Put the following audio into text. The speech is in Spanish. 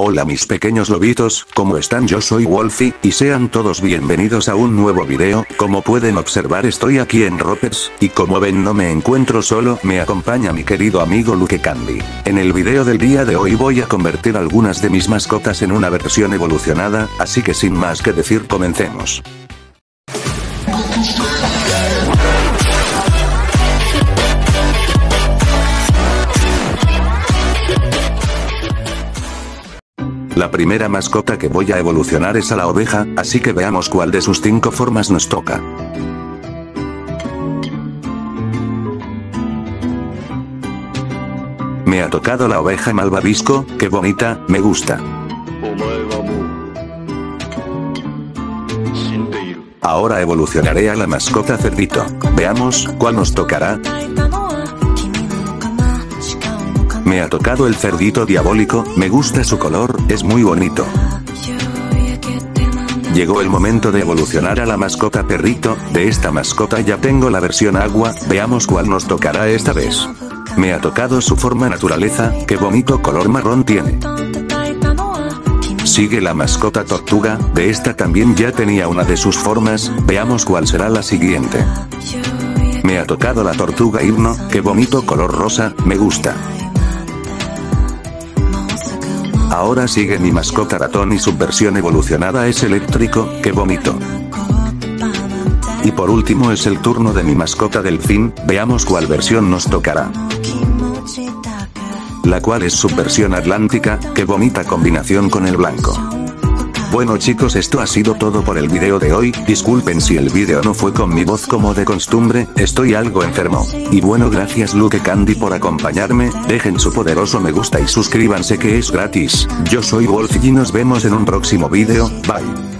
Hola mis pequeños lobitos, ¿cómo están? Yo soy Wolfie, y sean todos bienvenidos a un nuevo video. Como pueden observar estoy aquí en Ropers, y como ven no me encuentro solo, me acompaña mi querido amigo Luke Candy. En el video del día de hoy voy a convertir algunas de mis mascotas en una versión evolucionada, así que sin más que decir comencemos. La primera mascota que voy a evolucionar es a la oveja, así que veamos cuál de sus 5 formas nos toca. Me ha tocado la oveja malvavisco, qué bonita, me gusta. Ahora evolucionaré a la mascota cerdito. Veamos cuál nos tocará. Me ha tocado el cerdito diabólico, me gusta su color, es muy bonito. Llegó el momento de evolucionar a la mascota perrito, de esta mascota ya tengo la versión agua, veamos cuál nos tocará esta vez. Me ha tocado su forma naturaleza, qué bonito color marrón tiene. Sigue la mascota tortuga, de esta también ya tenía una de sus formas, veamos cuál será la siguiente. Me ha tocado la tortuga himno, qué bonito color rosa, me gusta. Ahora sigue mi mascota ratón y su versión evolucionada es eléctrico, qué bonito. Y por último es el turno de mi mascota delfín, veamos cuál versión nos tocará. La cual es su versión atlántica, qué bonita combinación con el blanco. Bueno chicos, esto ha sido todo por el video de hoy, disculpen si el video no fue con mi voz como de costumbre, estoy algo enfermo. Y bueno, gracias Luke Candy por acompañarme, dejen su poderoso me gusta y suscríbanse que es gratis. Yo soy Wolf y nos vemos en un próximo video, bye.